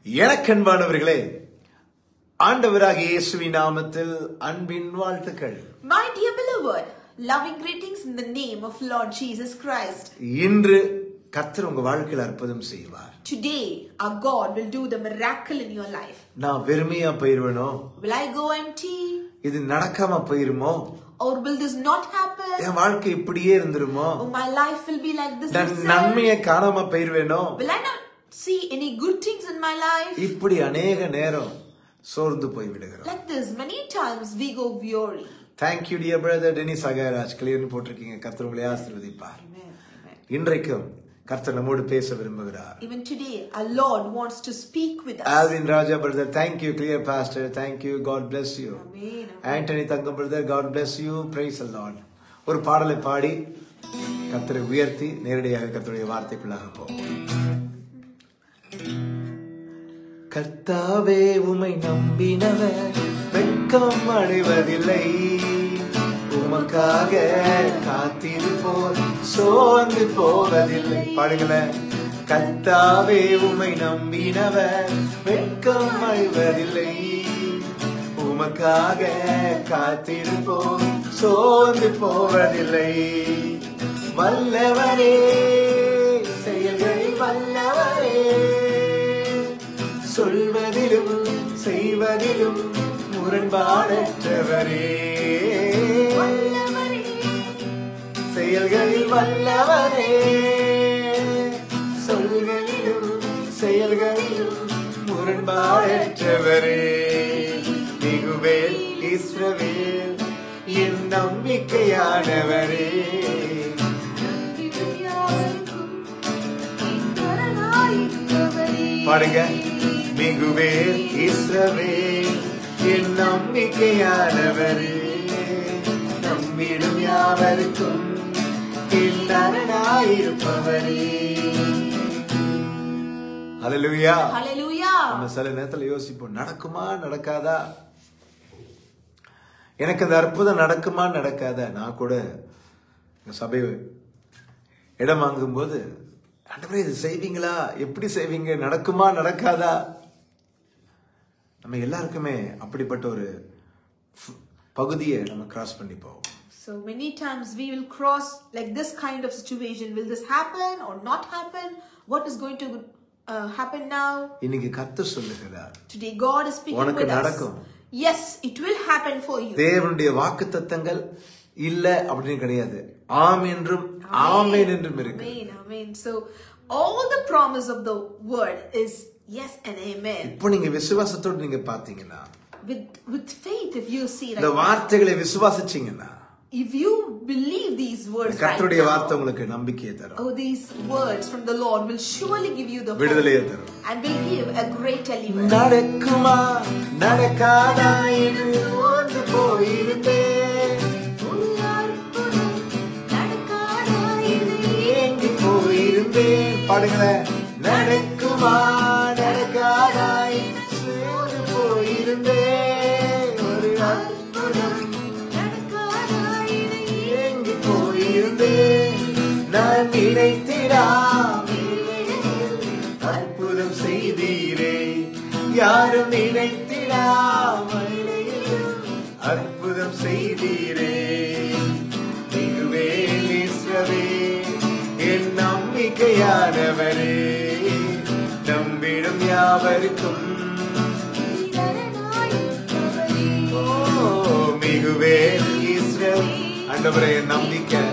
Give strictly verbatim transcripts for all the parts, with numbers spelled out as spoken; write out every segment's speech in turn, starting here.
எனக்கன்பானவர்களே, ஆண்டவராகிய இயேசுவின் நாமத்தில் அன்பின் வாழ்த்துக்கள். My dear beloved, loving greetings in the name of Lord Jesus Christ. இன்று கர்த்தர் உங்க வாழ்க்கையில் அற்புதம் செய்வார். Today our God will do the miracle in your life. நான் வெறுமையா போயிருவேனோ? Will I go empty? இது நடக்காம போயிருமோ? Or will this not happen? என் வாழ்க்கை இப்படியே இருந்துருமோ? Oh, my life will be like this. நான் நன்மையை காணாம போயிருவேனோ? Will I not see any good things in my life? இப்படி अनेक நேரம் சோர்ந்து போய் விடுகிறோம். Like this many times we go weary. Thank you dear brother Dennis Agaraj, clearly போட்டிருக்கீங்க. கர்த்தர் உங்களை ஆசீர்வதிப்பார். இன்றைக்கும் கர்த்தர் நம்மோடு பேச விரும்புகிறார். Even today our Lord wants to speak with us. Alvin Raja brother, thank you. Clear pastor, thank you. God bless you. Amen. Anthony Tangam brother, God bless you. Praise the Lord. ஒரு பாடலை பாடி கர்த்தரை உயர்த்தி நேரடியாக கர்த்தருடைய வார்த்தைக்குள்ளாக போவோம். கர்த்தாவே உம்மை நம்பினவர் வெட்கம் அடைவதில்லை, உமக்காக காத்திருப்போர் சோர்ந்து போவதில்லை. பாடுங்களேன். கர்த்தாவே உம்மை நம்பினவர் வெட்கம் அடைவதில்லை, உமக்காக காத்திருப்போர் சோர்ந்து போவதில்லை. வல்லவரே, செயல்களில் வல்லவரே, சொல்வதிலும் செய்வதிலும் முரண்பாடற்றவரே, செயல்களில் வல்லவரே, சொல்களிலும் செயல்களிலும் முரண்பாடற்றவரே. மிகுவேல் இஸ்ரவேல் என் நம்பிக்கையானவரே. பாடுங்க. மிகுவேல் இஸ்ரவேல் என் நம்பிக்கையானவரே, நம்பிடும் யாவருக்கும் இருப்பவரே. ஹல்லேலூயா. ஹல்லேலூயா. நம்ம சில நேரத்துல யோசிப்போம், நடக்குமா நடக்காதா, எனக்கு அந்த அற்புதம் நடக்குமா நடக்காதா. நான் கூட சபை இடம் வாங்கும் போது, ஆண்டவரே இது செய்வீங்களா, எப்படி செய்வீங்க, நடக்குமா நடக்காதா. நம்ம எல்லாருக்குமே அப்படிப்பட்ட ஒரு பகுதியை நம்ம கிராஸ் பண்ணி போவோம். So many times we will cross like this kind of situation. Will this happen or not happen? What is going to uh, happen now? இன்னைக்கு கர்த்தர் சொல்லுகிறார், Today God is speaking உனக்கு with us. நடக்கும். Yes, it will happen for you. தேவனுடைய வாக்குத்தத்தங்கள் இல்ல அப்படின்னு கிடையாது, ஆம் என்றும் ஆமென் என்றும் இருக்கு. Amen, amen. So all the promise of the word is yes and amen. இப்போ நீங்க விசுவாசத்தோடு நீங்க பாத்தீங்கன்னா, with with faith, if you see இந்த right, வார்த்தைகளை விசுவாசிச்சீங்கன்னா, if you believe these words right கர்த்தருடைய now, வார்த்தை உங்களுக்கு நம்பிக்கையை தரும். oh, these words from the Lord will surely give you the hope விடுதலையை தரும். and will give a great deliverance. நடக்குமா நடக்காதா என்று ஓர்ந்து போயிருந்தேன், ஏங்கி போயிருந்தேன். பாடுங்களேன். நடக்குமா நடக்காதா என்று ஓர்ந்து போயிருந்தேன், ஒரு அற்புதம் ஏங்கி போயிருந்தேன். நான் நினைத்திடாமல் அற்புதம் செய்தீரே, யாரும் நினைத்திடாமல் அற்புதம் செய்தீரே. மிகுவேல் இஸ்ரவேல் என் நம்பிக்கையானவரே, நம்பிடும் யாவருக்கும். ஓ, மிகுவேல் இஸ்ரவேல், ஆண்டவரே என் நம்பிக்கை,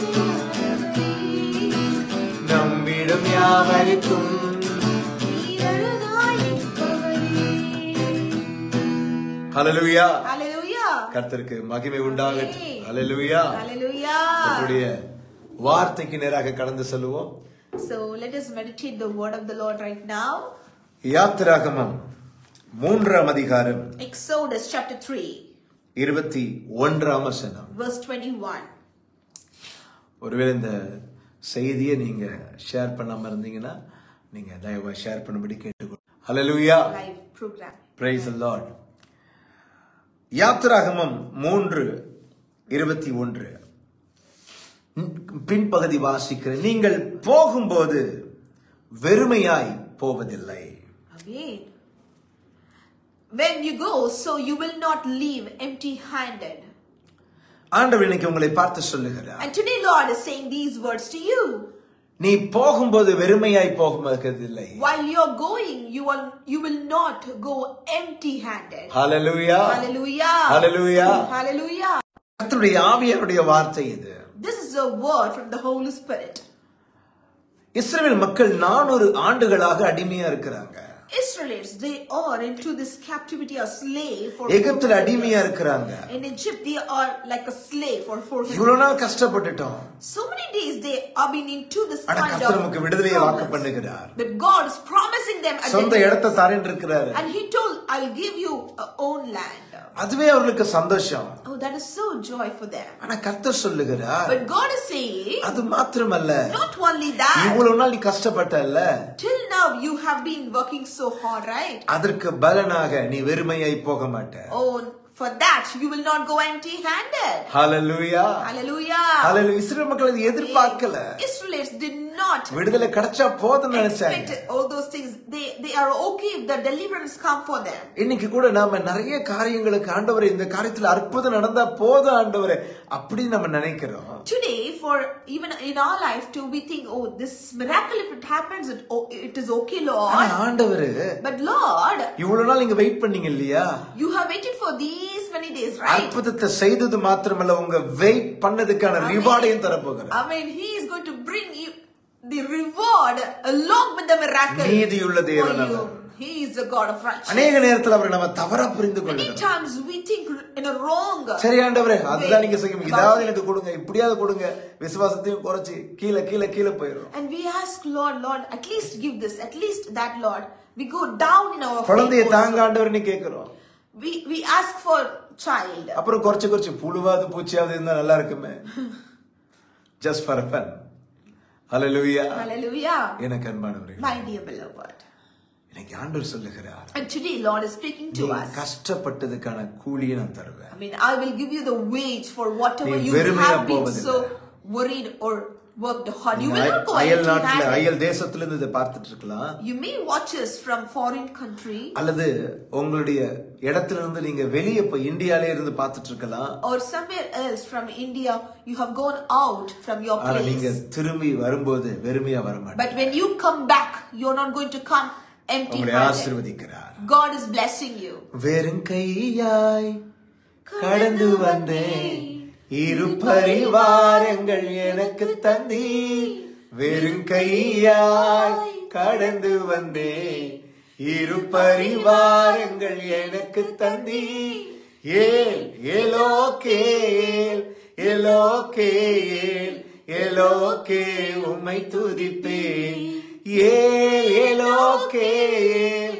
நம்பிடும் யாவருக்கும். ஹல்லேலூயா. Hallelujah. கர்த்தருக்கு மகிமை உண்டாகட்டும். ஹல்லேலூயா. Hallelujah. கர்த்தருடைய வார்த்தைக்கு நேராக கடந்து செல்வோம். So let us meditate the word of the Lord right now. யாத்திராகமம் மூன்றாம் அதிகாரம் Exodus chapter three, இருபத்தி ஒன்றாம் வசனம். verse twenty-one. ஒருவேளை இந்த செய்தியை நீங்க ஷேர் பண்ணாம இருந்தீங்கன்னா நீங்க தயவா ஷேர் பண்ணும்படி கேட்டுக்கொள்ளுங்க. ஹல்லேலூயா. Live program. Praise the Lord. யாத்திராகமம் மூன்று இருபத்தி ஒன்று பின்பகுதி வாசிக்கிறேன். நீங்கள் போகும்போது வெறுமையாய் போவதில்லை. Amen. When you go, so you will not leave empty-handed. ஆண்டவர் இன்னைக்கு உங்களை பார்த்து சொல்லுகிறார். And today Lord is saying these words to you. நீ போகும்போது வெறுமையாய் போகும்போதில்லை. While you're going, you will you will not go empty-handed. Hallelujah. Hallelujah. Hallelujah. Hallelujah. கர்த்தருடைய ஆவியானுடைய வார்த்தை இது. This is a word from the Holy Spirit. இஸ்ரவேல் மக்கள் நானூறு ஆண்டுகளாக அடிமையா இருக்கிறாங்க. Israelites, they are into this captivity or slave for எகிப்துல அடிமையா இருக்கிறாங்க. In Egypt they are like a slave for four hundred இவ்வளவு நாள் கஷ்டப்பட்டுட்டோம். So many days they have been into this ஆனா kind கர்த்தர் of நமக்கு விடுதலையை வாக்கு பண்ணுகிறார். But God is promising them சொந்த இடத்தை தரேன் இருக்கிறார். and he told, I'll give you a own land. அதுவே அவர்களுக்கு சந்தோஷம். Oh, that is so joy for them. ஆனா கர்த்தர் சொல்லுகிறார், But God is saying, அது மாத்திரமல்ல, not only that, இவ்வளவு நாள் நீ கஷ்டப்பட்டல்ல, till now you have been working so hard, right? அதற்கு பலனாக நீ வெறுமையாய் போக மாட்ட. Oh, for that you will not go empty-handed. Hallelujah. Hallelujah. Hallelujah. இஸ்ரவேல் மக்கள் இது எதிர்பார்க்கல. Israelites did not விடுதலை கிடைச்சா போதும்னு நினைச்சாங்க. expect all those things. They they are okay if the deliverance come for them. இன்னைக்கு கூட நாம நிறைய காரியங்களுக்கு ஆண்டவரே இந்த காரியத்துல அற்புதம் நடந்தா போதும் ஆண்டவரே அப்படி நம்ம நினைக்கிறோம். Today, for even in our life too, we think, oh, this miracle if it happens, it, oh, it is okay, Lord. ஆனா ஆண்டவரே, But Lord, இவ்வளவு நாள் நீங்க வெயிட் பண்ணீங்க இல்லையா? you have waited for these many days, right? அற்புதத்தை செய்தது மாத்திரமல்ல, உங்க வெயிட் பண்ணதுக்கான ரிவார்டையும் தர போகிறார். I mean, he is going to bring you the reward along with the miracle. நீதியுள்ள தேவன் அவர். He is a God of righteousness. அநேக நேரத்துல அவரை நம்ம தவறா புரிந்து Many கொள்கிறோம். times we think in a wrong. சரி ஆண்டவரே, அதுதான் நீங்க செய்யும், இதாவது எனக்கு கொடுங்க, இப்படியாவது கொடுங்க, விசுவாசத்தையும் குறைச்சி கீழே கீழே கீழே போயிடும். And we ask Lord, Lord, at least give this, at least that, Lord. We go down in our faith. குழந்தையை தாங்க ஆண்டவரே கேக்குறோம். We we ask for child. அப்புறம் குறைச்சு குறைச்சு புழுவாது பூச்சியாவது இருந்தா நல்லா இருக்குமே. Just for fun. Hallelujah. Hallelujah. எனக்கு அன்பானவர்களே, My dear beloved. இன்னைக்கு ஆண்டவர் சொல்லுகிறார், And today Lord is speaking to us. கஷ்டப்பட்டதுக்கான கூலியை நான் தருவேன். I mean, I will give you the wage for whatever நீ you வெறுமையா have been போவதில்லை. so worried or worked hard. You will not go அயல் நாட்டுல empty-handed. அயல் தேசத்துல இருந்து இதை பார்த்துட்டு இருக்கலாம். You may watch us from foreign country. அல்லது உங்களுடைய இடத்துல இருந்து நீங்க வெளியே போய் இந்தியால இருந்து பார்த்துட்டு இருக்கலாம். Or somewhere else from India, you have gone out from your ஆனா நீங்க place. திரும்பி வரும்போது வெறுமையா வர மாட்டீங்க. But when you come back, you're not going to come உங்களை empty-handed. ஆசீர்வதிக்கிறார். God is blessing you. வெறும் கையாய் கடந்து வந்தேன், இரு பரிவாரங்கள் எனக்கு தந்தீர். வெறும் கையாய் கடந்து வந்தேன், இரு பரிவாரங்கள் எனக்கு தந்தீர். ஏல் எலோகேல் எலோகேல் எலோகே உம்மை துதிப்பேன். ஏல் எலோகேல்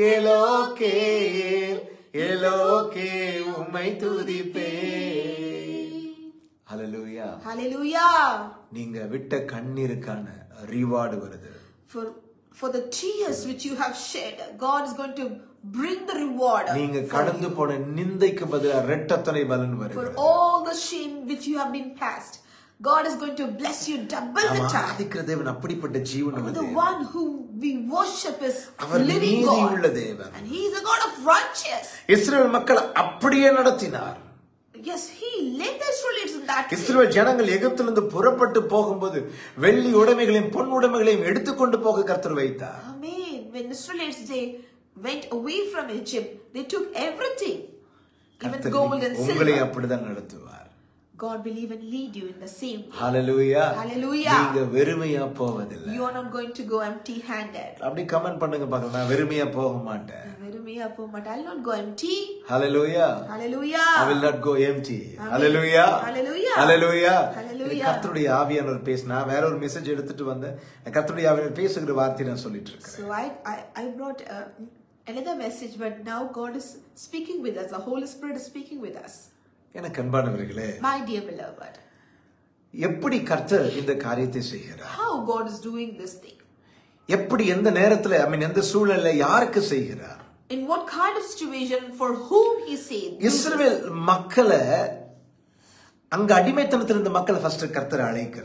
எலோகேல் எலோகே உம்மை துதிப்பேன். Hallelujah. Hallelujah. நீங்க விட்ட கண்ணீருக்கான ரிவார்டு வருது. For for the tears which you have shed, God is going to bring the reward. நீங்க கடந்து போன நிந்தைக்கு பதிலா இரட்டத்தனை பலன் வருது. For all the shame which you have been past, God is going to bless you double the time. ஆதிக்கிற தேவன் அப்படிப்பட்ட ஜீவன் உள்ளது. The one whom we worship is our living நீதி God. உள்ள தேவன். And he is a God of righteous. இஸ்ரவேல் மக்கள் அப்படியே நடத்தினார். Yes, he led the Israelites in that way. இஸ்ரவேல் ஜனங்கள் எகிப்திலிருந்து புறப்பட்டு போகும்போது வெள்ளி உடைமைகளையும் பொன் உடைமைகளையும் எடுத்துக்கொண்டு போக கர்த்தர் வைத்தார். Amen. When Israelites they went away from Egypt, they took everything, even gold and உங்களை silver. அப்படிதான் நடத்துவார். God will even lead you in the same way. Hallelujah. Hallelujah. நீங்க வெறுமையா போவதில்லை. You are not going to go empty-handed. அப்படி comment பண்ணுங்க பார்க்கலாம். நான் வெறுமையா போக மாட்டேன். வெறுமையா போக மாட்டேன். I will not go empty. Hallelujah. Hallelujah. I will not go empty. Amen. Hallelujah. Hallelujah. Hallelujah. Hallelujah. கர்த்தருடைய ஆவியானவர் பேசினா வேற ஒரு மெசேஜ் எடுத்துட்டு வந்தேன். கர்த்தருடைய ஆவியானவர் பேசுகிற வார்த்தையை நான் சொல்லிட்டு இருக்கேன். So I I I brought uh, another message, but now God is speaking with us. The Holy Spirit is speaking with us. எனக்கு அன்பானவர்களே, My dear beloved, எப்படி கர்த்தர் இந்த காரியத்தை செய்கிறார்? how God is doing this thing? எப்படி எந்த நேரத்துல, ஐ மீன் எந்த சூழ்நிலையில யாருக்கு செய்கிறார்? In what kind of situation, for whom he said? இஸ்ரவேல் மக்களை, அங்க அடிமைத்தனத்தில் இருந்த மக்களை ஃபர்ஸ்ட் கர்த்தர் அழைக்கிறார்.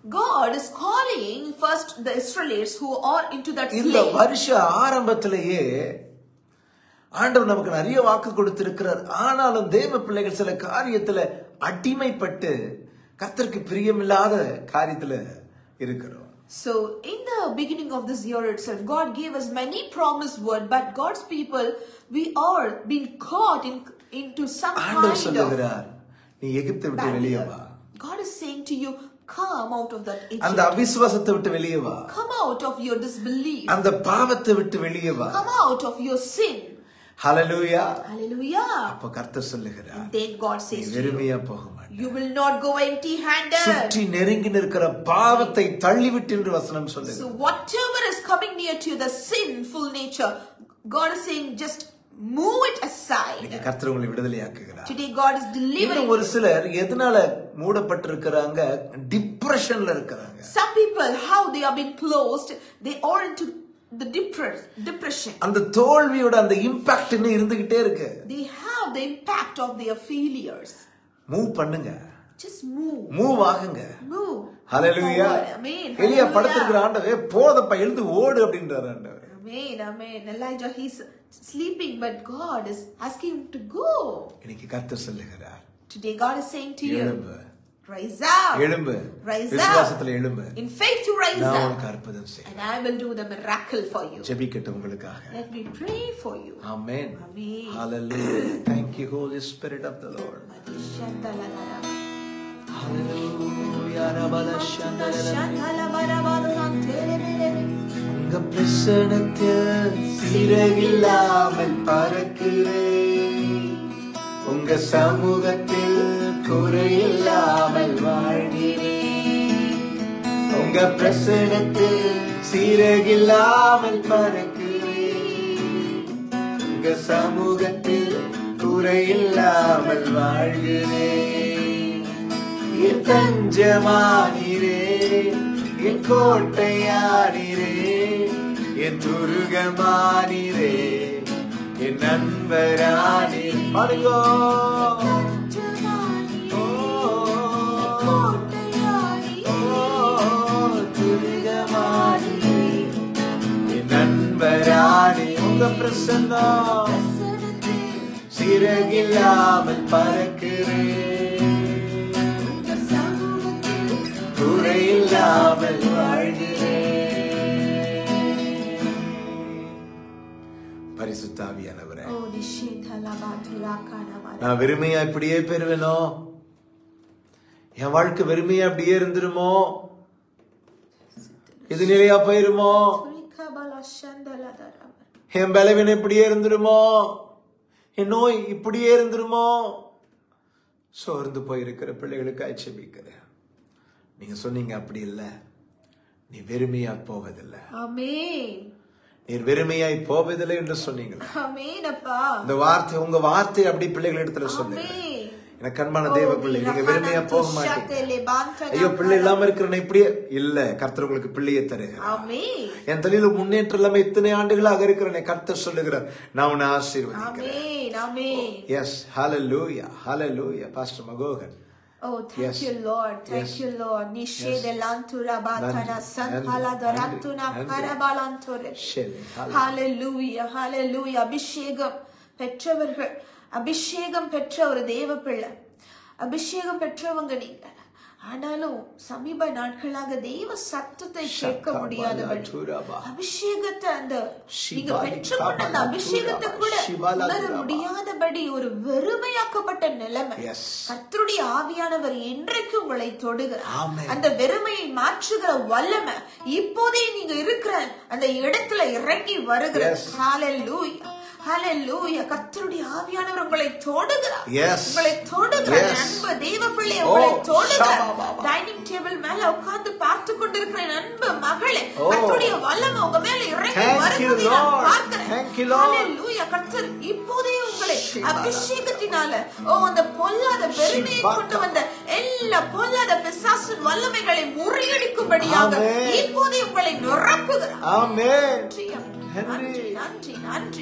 God is calling first the Israelites who are into that இந்த slave. வருஷ ஆரம்பத்திலேயே ஆண்டவர் நமக்கு நிறைய வாக்கு கொடுத்திருக்கிறார். ஆனாலும் தேவ பிள்ளைகள் சில காரியத்துல அடிமைப்பட்டு கர்த்தருக்கு பிரியமில்லாத காரியத்துல இருக்கிறோம். So in the beginning of this year itself, God gave us many promised word, but God's people, we are being caught in into some ஆண்டவர் kind of சொல்லுகிறார், நீ எகிப்தை விட்டு வெளியே வா. God is saying to you, come out of that Egypt. அந்த அவிசுவாசத்தை விட்டு வெளியே வா. Come out of your disbelief. அந்த பாவத்தை விட்டு வெளியே வா. Come out of your sin. Hallelujah. Hallelujah. அப்ப கர்த்தர் சொல்லுகிறார், Then God says to you, வெறுமையா போக மாட்டே. you will not go empty handed. சுற்றி நெருங்கி நிற்கிற பாவத்தை தள்ளிவிட்டு என்று வசனம் சொல்லுகிறது. So whatever is coming near to you, the sinful nature, God is saying just move it aside. இன்னைக்கு கர்த்தர் உங்களை விடுதலையாக்குகிறார். Today God is delivering. ஒரு சிலர் எதனால மூடப்பட்டிருக்கிறாங்க? டிப்ரெஷன்ல இருக்கிறாங்க. Some people, how they are being closed, they are into the depression. அந்த தோல்வியோட அந்த impact இன்னும் இருந்துகிட்டே இருக்கு. They have the impact of their failures. Move பண்ணுங்க. Just move. மூவ் ஆகுங்க. Move. ஹalleluya. Amen. எலியா படுத்திருக்கிற ஆண்டவே போதப்பா எழுந்து ஓடு அப்படின்றார் ஆண்டவர். Amen. Amen. Elijah, he's sleeping, but God is asking him to go. இன்னைக்கு கர்த்தர் சொல்லுகிறார், Today God is saying to you, எழும்பு. Rise up. எழும்பு. Rise up. விசுவாசத்துல எழும்பு. In faith to rise நான் up. உனக்கு அற்புதம் செய்வேன். And I will do the miracle for you. ஜெபிக்கட்டும் உங்களுக்காக. Let me pray for you. Amen. Amen. Hallelujah. Thank you, Holy Spirit of the Lord. Hallelujah. உங்க பிரசன்னத்தில் சிறகில்லாமல் பறக்கிறேன். உங்க சமூகத்தில் குறையில்லாமல் வாழ்கிறேன். உங்க பிரசன்னத்தில் சிறகில்லாமல் பறக்கிறேன். உங்க சமூகத்தில் குறையில்லாமல் வாழ்கிறேன். என் தஞ்சமானீரே, என் கோட்டையானீரே, என் துருகமானீரே, என் நண்பரானே. பாருங்கோ. என் நண்பரானே, உங்க பிரசன்னம் சிறகில்லாமல் பறக்கிறேன். குறையில்லாமல் வாழ்கிறேன். பரிசுத்த ஆவியானவரே, நான் வெறுமையா இப்படியே பெறுவேனோ? என் வாழ்க்கை வெறுமையா அப்படியே இருந்துருமோ? இது நிலையா போயிருமோ? என் பலவீனம் இப்படியே இருந்துருமோ? என் நோய் இப்படியே இருந்துருமோ? சோர்ந்து போயிருக்கிற பிள்ளைகளுக்கு ஆட்சேபிக்கிறேன். நீங்க சொன்னீங்க அப்படி இல்ல, நீ வெறுமையா போவதில்லை. ஆமென். நீர் வெறுமையாய் போவதில்லை என்று சொன்னீங்க. ஆமென் அப்பா. இந்த வார்த்தை, உங்க வார்த்தை அப்படி பிள்ளைகள் இடத்துல சொல்லுங்க. எனக்கு அன்பான தேவ பிள்ளை, நீங்க வெறுமையா போக மாட்டீங்க. ஐயோ பிள்ளை இல்லாம இருக்கிறேன் இப்படியே இல்ல. கர்த்தர் உங்களுக்கு பிள்ளையை தருகிறார். என் தலையில முன்னேற்றம் இல்லாம இத்தனை ஆண்டுகளாக இருக்கிறேன். கர்த்தர் சொல்லுகிறார், நான் உன்னை ஆசீர்வதிக்கிறேன். Yes, hallelujah, hallelujah. பாஸ்டர் மகோகன். Oh, thank yes. you, Lord. Thank yes. you, Lord. Nishe yes. delantura batana sankala dorantuna parabalantore. Hallelujah, hallelujah. அபிஷேகம் பெற்றவர்கள், அபிஷேகம் பெற்ற ஒரு தேவ பிள்ளை, அபிஷேகம் பெற்றவங்க நீங்க. ஆனாலும் சமீப நாட்களாக தேவ சத்தத்தை கேட்க முடியாதபடி, அபிஷேகத்தை அந்த நீங்க பெற்றுக்கொண்ட அந்த அபிஷேகத்தை கூட உணர முடியாதபடி ஒரு வெறுமையாக்கப்பட்ட நிலைமை. கர்த்தருடைய ஆவியானவர் என்றைக்கு உங்களை தொடுகிறார். அந்த வெறுமையை மாற்றுகிற வல்லமை இப்போதே நீங்க இருக்கிற அந்த இடத்துல இறங்கி வருகிறார். ஹalleluya, ஹalleluya. கர்த்தருடைய ஆவியானவர் உங்களை தொடுகிறார். உங்களை தொடுகிறார். அன்பு தேவ பிள்ளை உங்களை தொடுகிறார். டைனிங் டேபிள் மேல உட்கார்ந்து பார்த்து கொண்டிருக்கிற அன்பு மகளே, கர்த்தருடைய வல்லமை உங்க மேல இறங்கி வருகிறதை நான் பார்க்கிறேன். ஹalleluya. கர்த்தர் இப்போதே உங்களை அபிஷேகத்தினால ஓ அந்த பொல்லாத பெருமையை கொண்டு வந்த எல்லா பொல்லாத பிசாசின் வல்லமைகளை முறியடிக்கும்படியாக இப்போதே உங்களை நிரப்புகிறார். ஆமென். நன்றி, நன்றி, நன்றி.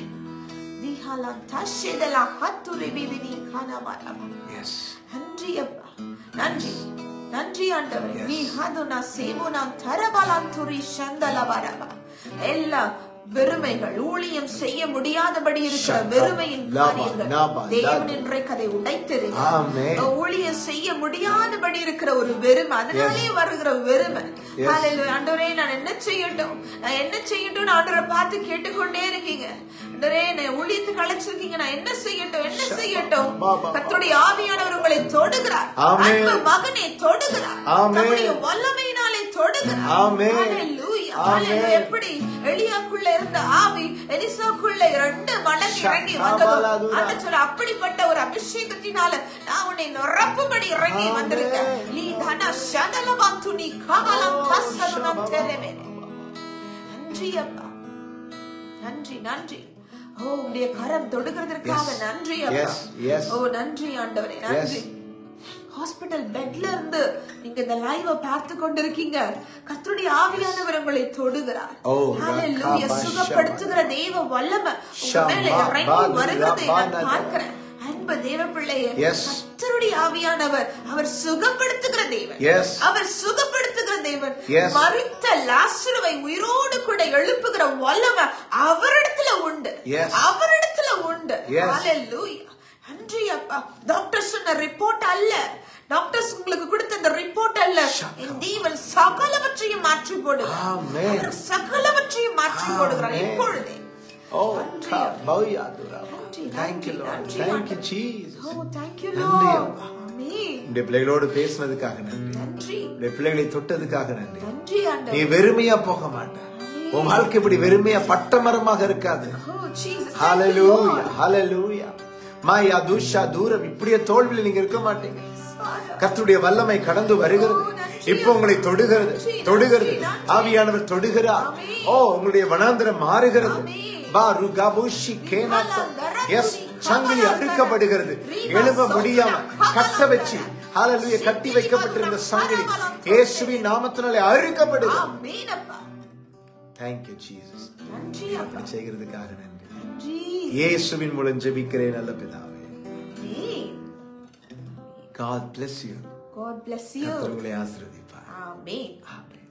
Yes. நன்றி அப்பா, நன்றி, நன்றி ஆண்டவரே. நீ ஹதுனா சேமுனா தரபலந்துரி சந்தலபரபா. எல்லா வெறுமைகள், ஊழியம் செய்ய முடியாதபடி இருக்கிற வெறுமையின் காரியங்கள் தேவன் இன்றைக்கு அதை உடைத்திருக்கிறார். ஊழியம் செய்ய முடியாதபடி இருக்கிற ஒரு வெறுமை, அதனாலே வருகிற வெறுமை. ஆண்டவரே நான் என்ன செய்யட்டும், நான் என்ன செய்யட்டும் ஆண்டவரை பார்த்து கேட்டுக்கொண்டே இருக்கீங்க. ஆண்டவரே நான் ஊழியத்துக்கு அழைச்சிருக்கீங்க, நான் என்ன செய்யட்டும் என்ன செய்யட்டும். கர்த்தருடைய ஆவியானவர் உங்களை தொடுகிறார். அன்பு மகனை தொடுகிறார். அவருடைய வல்லமையினாலே தொடுகிறார். எப்படி எலியாக்குள்ள இருந்த ஆவி எலிசாக்குள்ள இரண்டு மடங்கு இறங்கி வந்தது. அப்படிப்பட்ட ஒரு அபிஷேகத்தினால நான் உன்னை நிரப்பும்படி இறங்கி வந்திருக்கேன். நன்றி அப்பா, நன்றி நன்றி. ஓ உடைய கரம் தொடுகிறதற்காக நன்றி அப்பா. ஓ நன்றி ஆண்டவரே, நன்றி. ஹாஸ்பிடல் பெட்ல இருந்து நீங்க இந்த லைவ பார்த்து கொண்டிருக்கீங்க. கர்த்தருடைய ஆவியானவர் உங்களை தொடுகிறார். ஹalleluya. சுகப்படுத்துகிற தேவ வல்லமை உங்க மேல இறங்கி வருகிறதை நான் பார்க்கிறேன். அன்பு தேவ பிள்ளையே, கர்த்தருடைய ஆவியானவர் அவர் சுகப்படுத்துகிற தேவன். அவர் சுகப்படுத்துகிற தேவன். மரித்த லாசருவை உயிரோடு கூட எழுப்புகிற வல்லமை அவரிடத்துல உண்டு, அவரிடத்துல உண்டு. ஹalleluya. நன்றி அப்பா. டாக்டர் சொன்ன ரிப்போர்ட் அல்ல, டாக்டர்ஸ் உங்களுக்கு கொடுத்த அந்த ரிப்போர்ட் அல்ல, என் தேவன் சகலவற்றையும் மாற்றி போடுகிறார். சகலவற்றையும் மாற்றி போடுகிறார் இப்பொழுதே. Oh, thank you Lord, thank you Jesus. Oh, thank you Lord. Amen. இந்த பிள்ளைகளோடு பேசினதுக்காக நன்றி. நன்றி. இந்த பிள்ளைகளை தொட்டதுக்காக நன்றி. நன்றி ஆண்டவரே. நீ வெறுமையா போக மாட்டே. உன் வாழ்க்கை இப்படி வெறுமையா பட்டமரமாக இருக்காது. Oh Jesus. Hallelujah, hallelujah. மாயா துஷா தூரம் இப்படியே தோல்வியில் நீங்க இருக்க மாட்டீங்க. கர்த்தருடைய வல்லமை கடந்து வருகிறது. இப்போ உங்களை தொடுகிறது, தொடுகிறது. ஆவியானவர் தொடுகிறார். ஓ உங்களுடைய வனாந்தரம் மாறுகிறது. பாரு கபுஷி கேனாத்தோ. எஸ், சங்கிலி அறுக்கப்படுகிறது. எழும்ப முடியாம கட்ட வச்சு ஹalleluya கட்டி வைக்கப்பட்டிருந்த சங்கிலி இயேசுவின் நாமத்தினாலே அறுக்கப்படுகிறது. ஆமென் அப்பா. Thank you Jesus. நன்றி அப்பா. செய்கிறதுக்காக நன்றி. நன்றி. இயேசுவின் மூலம் ஜெபிக்கிறேன் நல்ல பிதாவே. Amen. God bless you. God bless you. கர்த்தர் உங்களை ஆசீர்வதிப்பார். Amen. Amen.